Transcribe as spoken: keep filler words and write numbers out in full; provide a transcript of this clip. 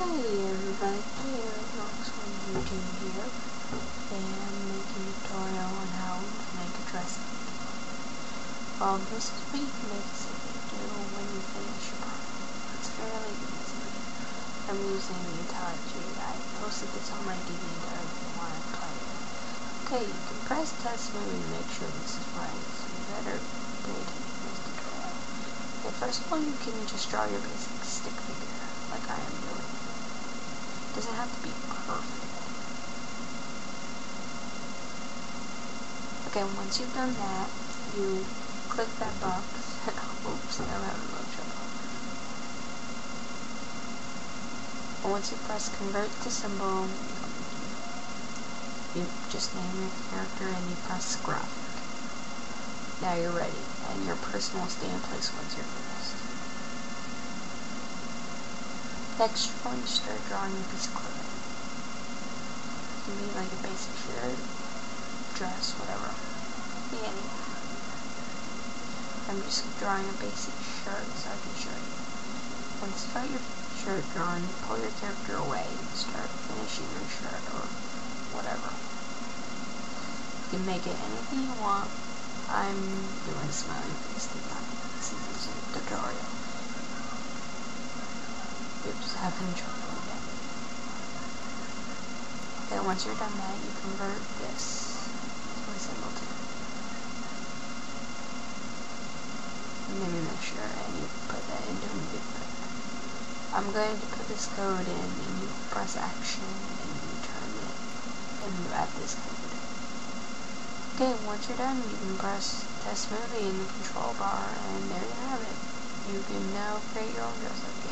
Hey everybody, here Nox on YouTube here, and I'm making a tutorial on how to make a dress up. Well, this is what you can basically do when you finish your project. It's fairly easy. I'm using the startDrag. I posted this on my D V D if you want to play it. Okay, you can press test movie to make sure this is right, so you better pay attention to this tutorial. Okay, first of all, you can just draw your basic stick figure, like I am doing. Doesn't have to be perfect. Okay, once you've done that, you click that box. Oops, I'm having a little trouble. And once you press convert to symbol, you just name your character and you press graphic. Now you're ready, and your person will stay in place once you're finished. Next, you're going to start drawing a piece of clothing. It can be like a basic shirt, dress, whatever. Be anything. I'm just drawing a basic shirt so I can show you. Once you got your shirt drawn, you pull your character away and start finishing your shirt or whatever. You can make it anything you want. I'm doing smiley face design. This is a tutorial. Oops, having trouble again. Okay, once you're done that, you convert this to a symbol too. And then you make sure and you put that into a movie player. I'm going to put this code in and you press action and you turn it and you add this code. Okay, once you're done, you can press test movie in the control bar and there you have it. You can now create your own dress up.